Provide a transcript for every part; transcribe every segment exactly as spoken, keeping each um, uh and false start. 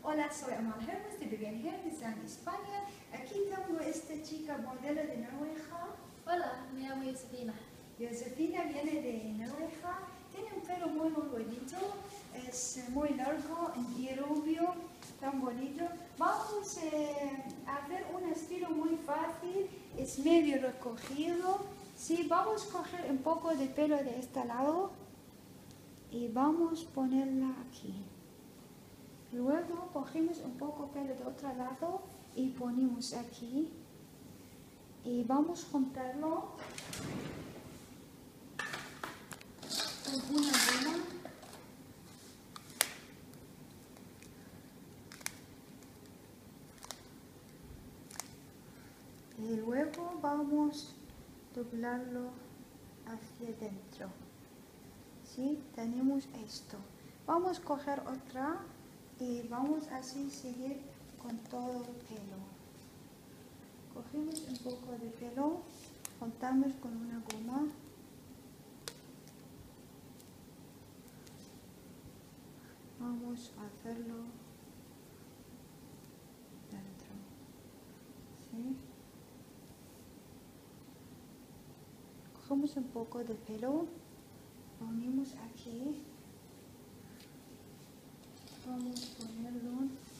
Hola, soy Amal Hermes de Vivian Hair Design España. Aquí tengo a esta chica modelo de Noruega. Hola, me llamo Josefina. Josefina viene de Noruega. Tiene un pelo muy muy bonito. Es muy largo y rubio, tan bonito. Vamos eh, a hacer un estilo muy fácil. Es medio recogido. Sí, vamos a coger un poco de pelo de este lado y vamos a ponerla aquí. Luego cogemos un poco pelo de otro lado y ponemos aquí. Y vamos a juntarlo con una goma. Y luego vamos a doblarlo hacia adentro. ¿Sí? Tenemos esto. Vamos a coger otra y vamos así seguir con todo el pelo. Cogemos un poco de pelo, juntamos con una goma. Vamos a hacerlo dentro. ¿Sí? Cogemos un poco de pelo, ponemos aquí. Vamos a ponerlo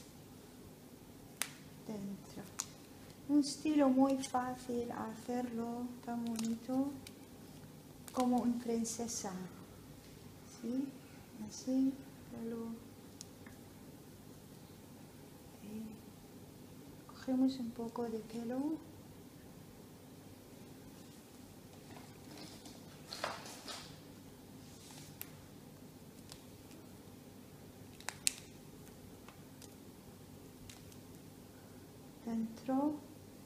dentro. Un estilo muy fácil hacerlo, tan bonito, como una princesa. ¿Sí? Así, pelo. Y cogemos un poco de pelo. Dentro,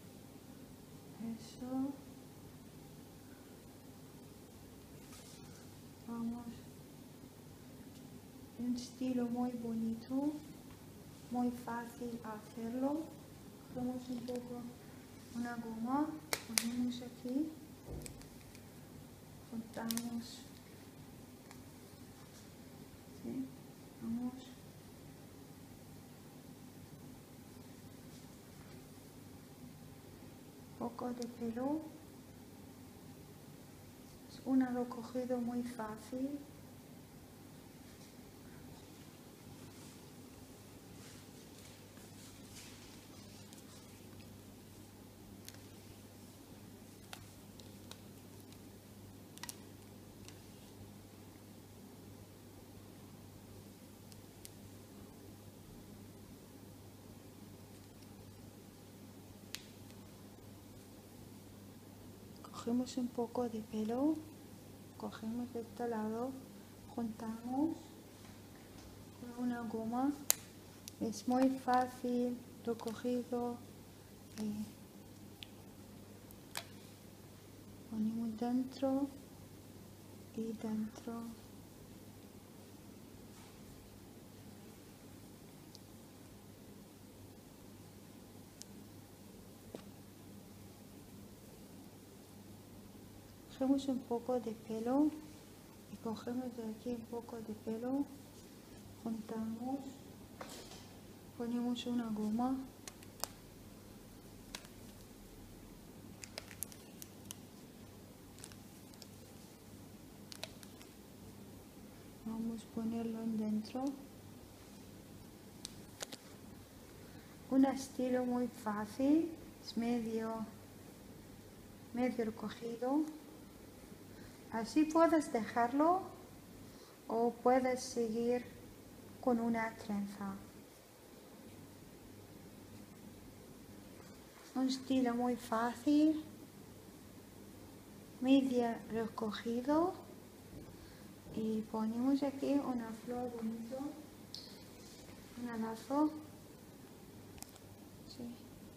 eso, vamos, un estilo muy bonito, muy fácil hacerlo. Cogemos un poco una goma, ponemos aquí, juntamos, ¿sí? Vamos. Poco de pelo, es un recogido muy fácil. Cogemos un poco de pelo, cogemos de este lado, juntamos con una goma. Es muy fácil, recogido. Y ponemos dentro y dentro. Cogemos un poco de pelo y cogemos de aquí un poco de pelo, juntamos, ponemos una goma. Vamos a ponerlo dentro. Un estilo muy fácil, es medio, medio recogido. Así puedes dejarlo o puedes seguir con una trenza. Un estilo muy fácil, medio recogido. Y ponemos aquí una flor bonito, un lazo. Sí.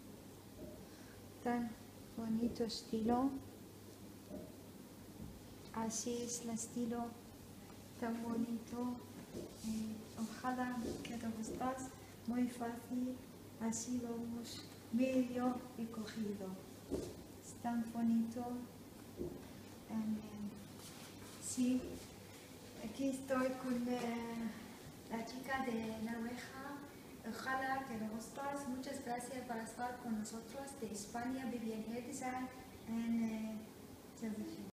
Tan bonito estilo. Así es el estilo tan bonito. Eh, ojalá que te gustas. Muy fácil. Así vamos medio recogido. Es tan bonito. También. Sí. Aquí estoy con eh, la chica de Noruega. Ojalá gracias, muchas gracias por estar con nosotros de España, Vivian Erdizan en